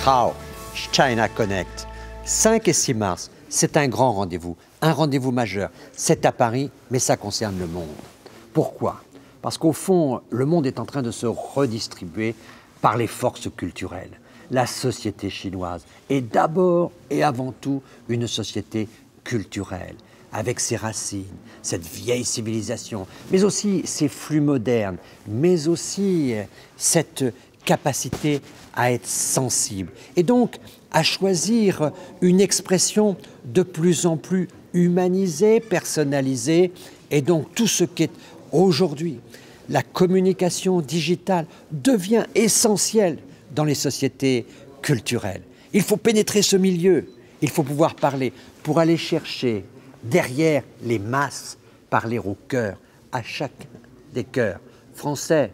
Nihao, China Connect. 5 et 6 mars, c'est un grand rendez-vous, un rendez-vous majeur. C'est à Paris, mais ça concerne le monde. Pourquoi? Parce qu'au fond, le monde est en train de se redistribuer par les forces culturelles. La société chinoise est d'abord et avant tout une société culturelle, avec ses racines, cette vieille civilisation, mais aussi ses flux modernes, mais aussi cette capacité à être sensible. Et donc, à choisir une expression de plus en plus humanisée, personnalisée, et donc tout ce qui est aujourd'hui, la communication digitale devient essentielle dans les sociétés culturelles. Il faut pénétrer ce milieu, il faut pouvoir parler pour aller chercher derrière les masses, parler au cœur, à chacun des cœurs, français,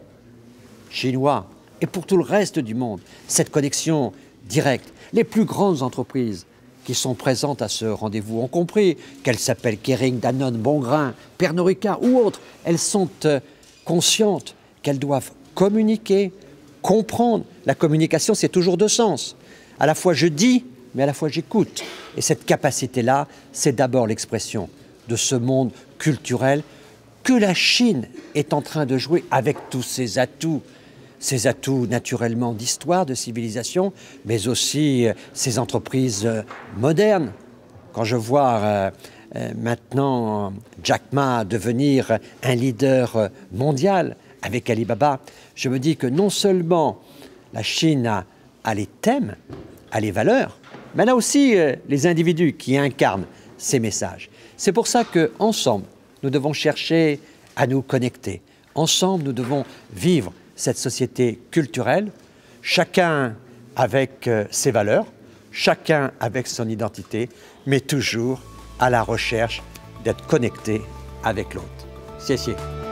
chinois et pour tout le reste du monde, cette connexion directe. Les plus grandes entreprises qui sont présentes à ce rendez-vous ont compris qu'elles s'appellent Kering, Danone, Bongrain, Pernod Ricard ou autres. Elles sont conscientes qu'elles doivent communiquer, comprendre. La communication, c'est toujours deux sens. À la fois je dis, mais à la fois j'écoute. Et cette capacité-là, c'est d'abord l'expression de ce monde culturel que la Chine est en train de jouer avec tous ses atouts naturellement d'histoire, de civilisation, mais aussi ces entreprises modernes. Quand je vois maintenant Jack Ma devenir un leader mondial avec Alibaba, je me dis que non seulement la Chine a les thèmes, a les valeurs, mais elle a aussi les individus qui incarnent ces messages. C'est pour ça qu'ensemble, nous devons chercher à nous connecter. Ensemble, nous devons vivre cette société culturelle, chacun avec ses valeurs, chacun avec son identité, mais toujours à la recherche d'être connecté avec l'autre. Merci.